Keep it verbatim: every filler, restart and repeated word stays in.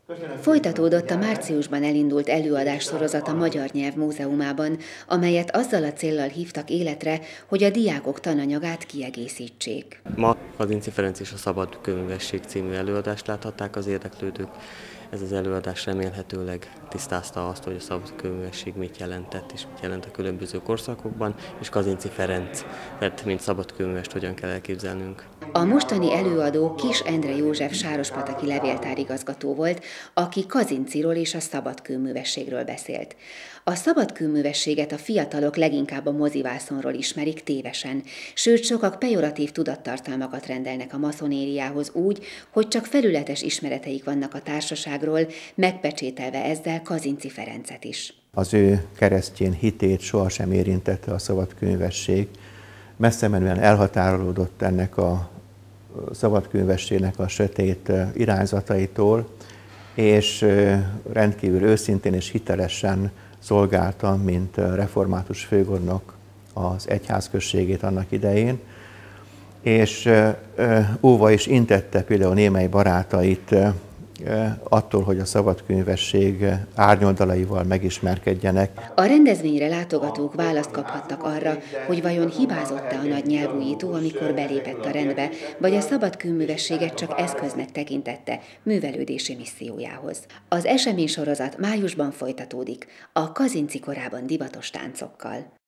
Folytatódott a márciusban elindult előadássorozat a Magyar Nyelv Múzeumában, amelyet azzal a céllal hívtak életre, hogy a diákok tananyagát kiegészítsék. Ma Kazinczy Ferenc és a Szabad Kőművesség című előadást láthatták az érdeklődők. Ez az előadás remélhetőleg tisztázta azt, hogy a szabad kőművesség mit jelentett és mit jelent a különböző korszakokban, és Kazinczy Ferenc, mert mint szabad kőművest hogyan kell elképzelnünk. A mostani előadó Kiss Endre József sárospataki levéltárigazgató volt, aki Kazinczyról és a szabad kőművességről beszélt. A szabad kőművességet a fiatalok leginkább a mozivászonról ismerik tévesen, sőt sokak pejoratív tudattartalmakat rendelnek a maszonériához úgy, hogy csak felületes ismereteik vannak a társaságról, megpecsételve ezzel Kazinczy Ferencet is. Az ő keresztény hitét sohasem érintette a szabad kőművesség, messze menően elhatárolódott ennek a szabadkőművességnek a sötét irányzataitól, és rendkívül őszintén és hitelesen szolgálta, mint református főgondnok az egyházközségét annak idején, és óva is intette például némely barátait attól, hogy a szabadkőművesség árnyoldalaival megismerkedjenek. A rendezvényre látogatók választ kaphattak arra, hogy vajon hibázott-e a nagy nyelvújító, amikor belépett a rendbe, vagy a szabadkőművességet csak eszköznek tekintette művelődési missziójához. Az eseménysorozat májusban folytatódik a Kazinczy korában divatos táncokkal.